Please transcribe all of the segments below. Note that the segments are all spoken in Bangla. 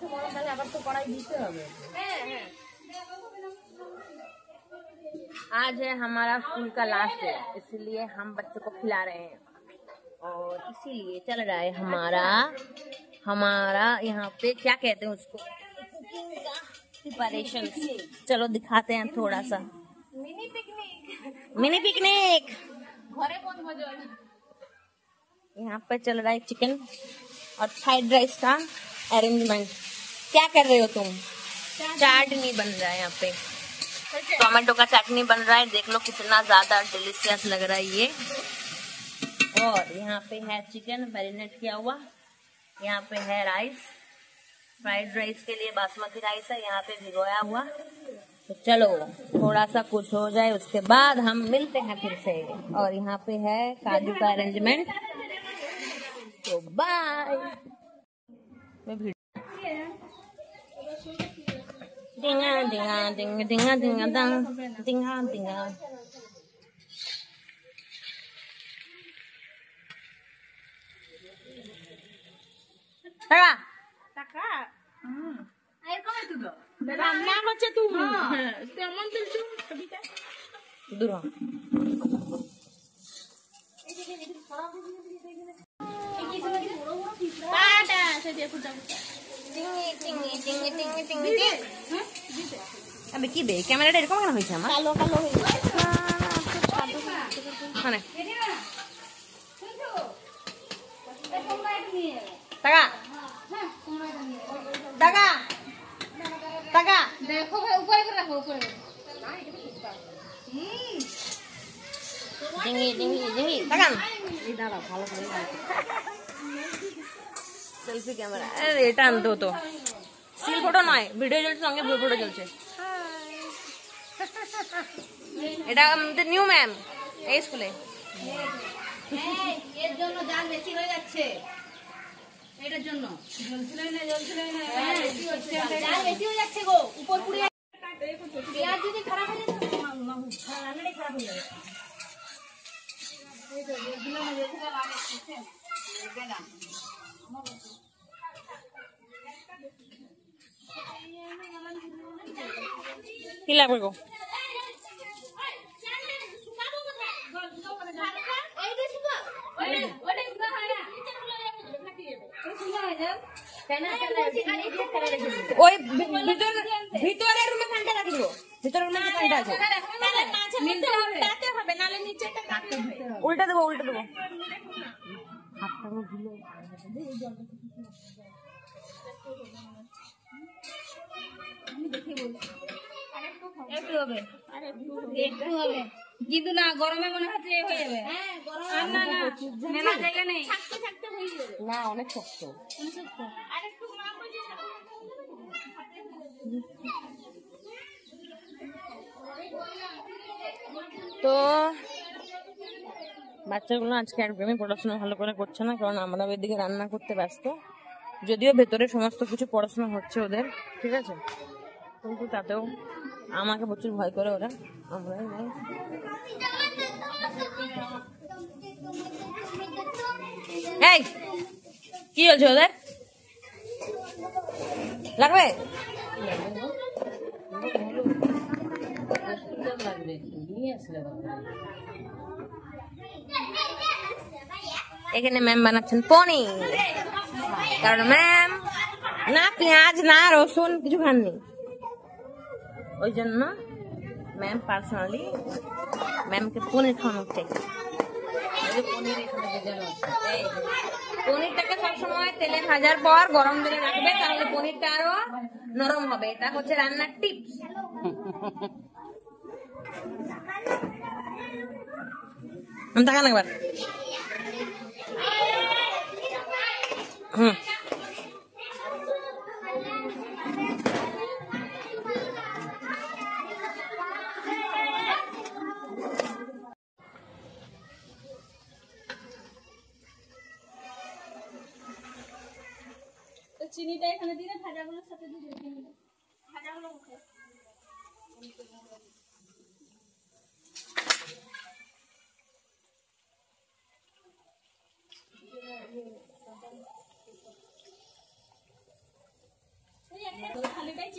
आज है हमारा स्कूल का लास्ट डे, इसलिए हम बच्चों को खिला रहे हैं और इसीलिए चल रहा है हमारा यहाँ पे क्या कहते हैं उसको, कुकिंग का प्रिपरेशन। चलो दिखाते हैं थोड़ा सा। मिनी पिकनिक यहाँ पे चल रहा है चिकन और फ्राइड राइस का अरेंजमेंट। क्या कर रहे हो तुम? चाटनी बन रहा है यहाँ पे, टोमेटो का चटनी बन रहा है। देख लो कितना ज्यादा डिलीशियस लग रहा है ये। और यहाँ पे है चिकन मैरिनेट किया हुआ, यहाँ पे है राइस, फ्राइड राइस के लिए बासमती राइस है यहाँ पे भिगोया हुआ। तो चलो थोड़ा सा कुछ हो जाए उसके बाद हम मिलते हैं फिर से। और यहाँ पे है काजू का अरेंजमेंट। तो बाय। डिंगा डिंगा डिंगा डिंगा डिंगा डिंगा डिंगा। টাকা আই কমে তুই রান্না করছে তুই তেমন তুলছু ছবিটা দূর হ। টাটা সেটা ফুটা টিঙ্গি টিঙ্গি টিঙ্গি টিঙ্গি টিঙ্গি আমি কি বে ক্যামেরাটা এরকম কেন হইছে আমার? কালো কালো হইছে মানে টাকা টাকা টাকা দেখো ভাই উপরে রাখো উপরে ডিঙ্গি ডিঙ্গি ডিঙ্গি টাকা এই দাঁড়াও ভালো করে সেলফি ক্যামেরা। আরে এটা আনতো তো স্টিল ফটো নয়, ভিডিও চলছে সঙ্গে ফটো চলছে। এটা আমাদের নিউ ম্যাম এই স্কুলে। এর জন্য দাম বেশি হয়ে যাচ্ছে, এটার জন্য জ্বলছিল না বেশি হচ্ছে, দাম বেশি হয়ে যাচ্ছে গো। উপর পুড়ে পেঁয়াজ যদি খারাপ হয়ে যায় রান্নাটাই খারাপ হয়ে যাবে। এই তো এগুলো না যেগুলো লাগে বুঝছেন দেনা কি লাগবে গো? ওই ভিতরের রুমে ফ্যানটা রাখি গো, ভিতরের রুমে ফ্যানটা আছে উল্টা দেবো উল্টা দেবো। একটু হবে একটু হবে কিন্তু না গরমে মনে হচ্ছে হয়ে যাবে। না না মেলার জায়গা নেই, থাকতে থাকতে হয়ে যাবে না, অনেক শক্ত আরেকটু তো বাচ্চাগুলো আজকে একদমই পড়াশোনা ভালো করে করছে না, কারণ আমরা ওইদিকে রান্না করতে ব্যস্ত। যদিও ভেতরে সমস্ত কিছু পড়াশোনা হচ্ছে ওদের, ঠিক আছে, কিন্তু তাতেও আমাকে প্রচুর ভয় করে ওরা। আমরাই নাই এই কি হচ্ছে ওদের লাগবে এখানে ম্যাম বানাচ্ছেন পনির, কারণ ম্যাম না পেঁয়াজ না রসুন কিছু খাননি, ওই জন্য ম্যাম পার্সোনালি ম্যামকে পনির খাওয়ানো চাই। পনিরটাকে সবসময় তেলে ভাজার পর গরম জলে রাখবে, তাহলে পনিরটা আরো নরম হবে। এটা হচ্ছে রান্নার টিপস। তাকান একবার। চিনিটা এখানে দিলে ভাজাগুলোর সাথে দিয়ে দিন, ভাজাগুলো মুখে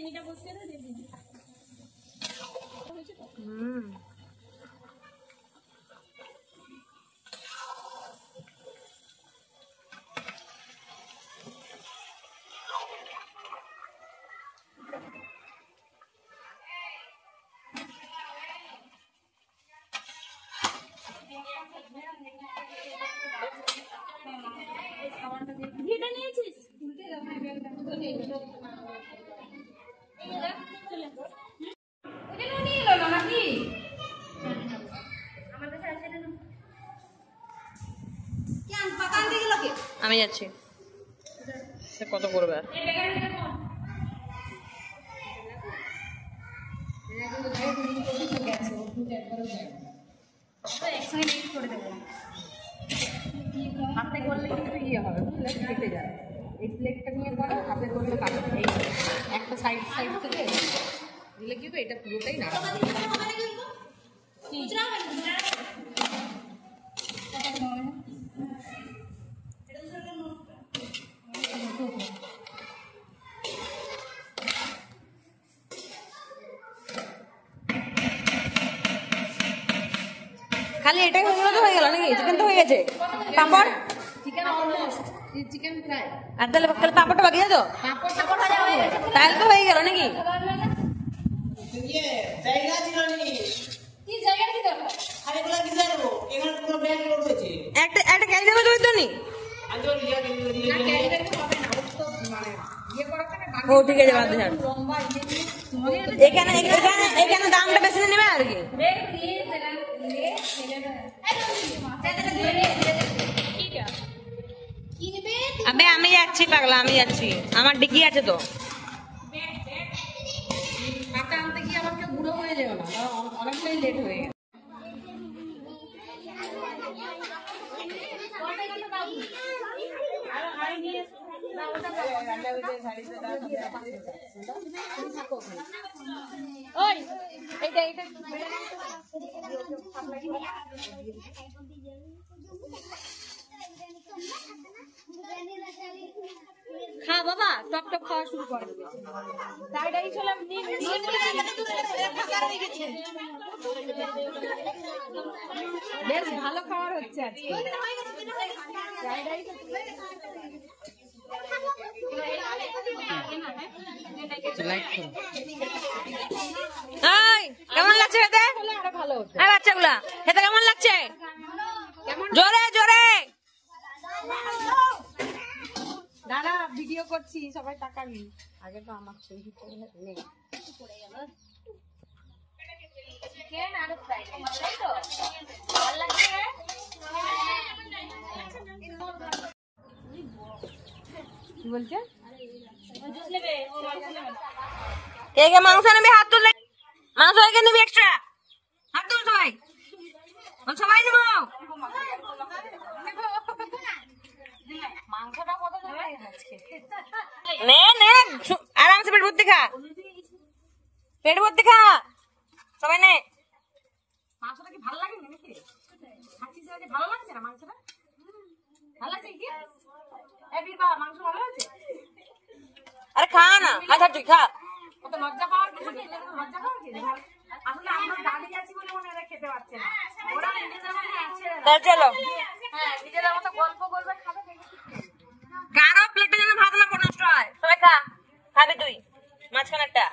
আমি যাচ্ছি সে কত করবে হাতে করলে কিন্তু ইয়ে হবে বুঝলে কেটে যাবে এই প্লেটটা নিয়ে করো হাতে করলে কাটবে এই একটা সাইড থেকে দিলে কিন্তু এটা পুরোটাই না খালি এটাই হয়ে গেল তো হয়ে গেল নাকি চিকেন তো হয়ে গেছে papad chicken almost chicken fry আর তাহলে পাঁপড়টা বাকি আছে তো তাহলে তো হয়ে গেল নাকি একটা ক্যারি নেবে তো নি ও ঠিক আছে বাদ দিয়ে এখানে এখানে এখানে দামটা বেশি নেবে আর কি আবে আমি যাচ্ছি পাগলা আমি যাচ্ছি আমার ডিকি আছে তো টাকা আনতে গিয়ে আমার কেউ বুড়ো হয়ে যাবে না অনেকটাই লেট হয়ে গেছে খা বাবা টপ টপ খাওয়া শুরু কর বেশ ভালো খাবার হচ্ছে আজকে কেমন লাগছে খেতে ভালো হতো বাচ্চাগুলা খেতে কেমন লাগছে জোরে জোরে দাদা ভিডিও করছি সবাই টাকা নি আগে তো আমার ছবি নেই কি বলছে কে কে মাংস নেবে হাত তুললে মাংস কে নেবে এক্সট্রা হাত তুল সবাই সবাই নেব মাংসটা কত নে নে আরামসে পেট ভর্তি খা পেট ভর্তি খা সবাই নে মাংসটা কি ভালো লাগে নাকি খাচ্ছিস ভালো লাগছে না মাংসটা ভালো লাগছে কি এই বীরবা মাংস ভালো আছে আরে খা না খা তুই খা কত লজ্জা পাওয়ার কিছু নেই লজ্জা পাওয়ার কি আসলে আমরা দাঁড়িয়ে আছি বলে মনে হয় খেতে পারছে না ওরা নিজেদের মধ্যে আছে চলো হ্যাঁ নিজেদের মতো গল্প করবে খাবে কারো প্লেটে যেন ভাত না নষ্ট হয় সবাই খা খাবি তুই মাঝখানেরটা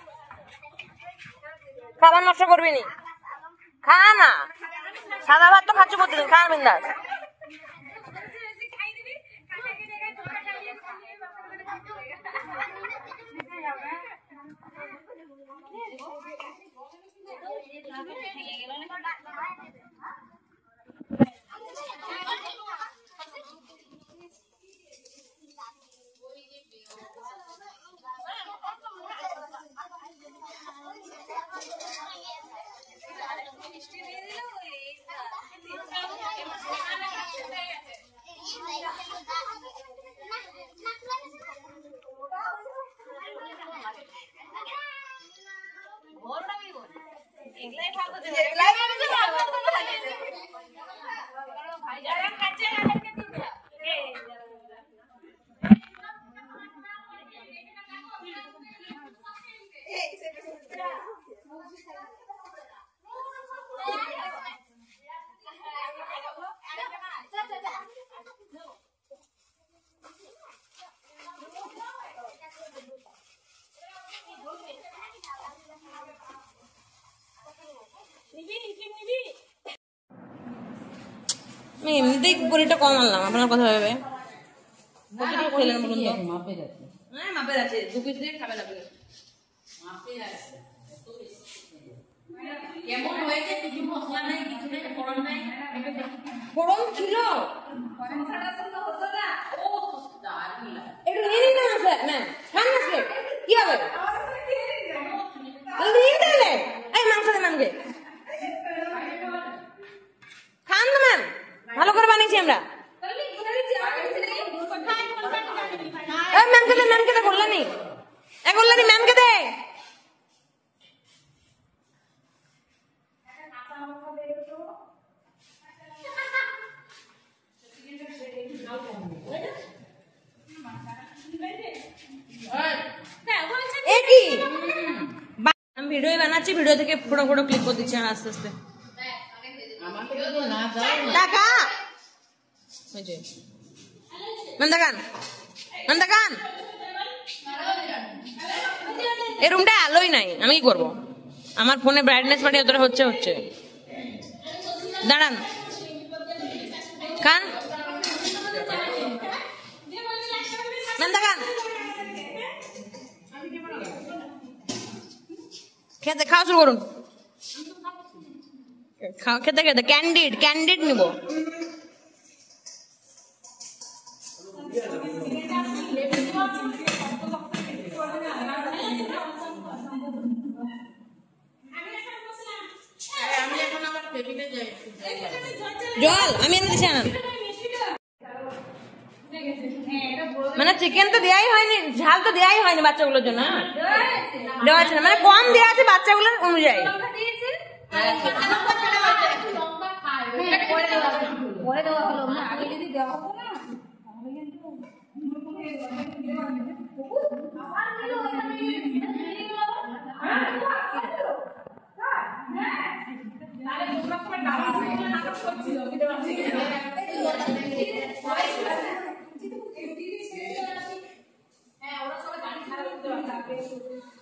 খাবার নষ্ট করবি নি খা না সাদা ভাত তো খাচ্ছি প্রতিদিন খা বিন্দাস আমি এমনিতেই বড়িটা কম আনলাম, আপনার কথা ভেবে। কতটুকু খেলেন বলুন তো? মাপের আছে। হ্যাঁ মাপের আছে, 2 পিস দিয়ে খাবেন আপনি। মাপের আছে। কেমন হয়েছে? কিছু মশলা নাই, কিছু নেই, ফোড়ন নাই। ফোড়ন ছিল। ফোড়ন ছাড়া তো হতো না। ও দারুণ লাগে। একটু নিয়ে নিন না স্যার, ম্যাম খান না স্যার, কি হবে? নিয়ে দিলে এই মাংস দে ম্যামকে, খান তো ম্যাম, ভালো করে বানিয়েছি আমরা। ম্যামকে দে, ম্যামকে দে, কল্যাণী এ কল্যাণী ম্যামকে দে। আমি ভিডিও বানাচ্ছি, ভিডিও থেকে ফটো ফটো ক্লিক করে দিচ্ছি আস্তে আস্তে। টাকা এই রুমটা আলোই নাই, আমি কি করবো? আমার ফোনে ব্রাইটনেস বাড়িয়ে অতটা হচ্ছে দাঁড়ান খান দেখান, খেতে খাওয়া শুরু করুন। খেতে খেতে ক্যান্ডিড নিব। জল আমি এনে দিচ্ছি, আনান। মানে চিকেন তো দেয়াই হয়নি, ঝাল তো দেয়াই হয়নি বাচ্চাগুলোর জন্য, দেওয়া আছে না, মানে কম দেওয়া আছে বাচ্চাগুলোর অনুযায়ী। হ্যাঁ ওরা সবাই গাড়ি খারাপ করতে পারবে।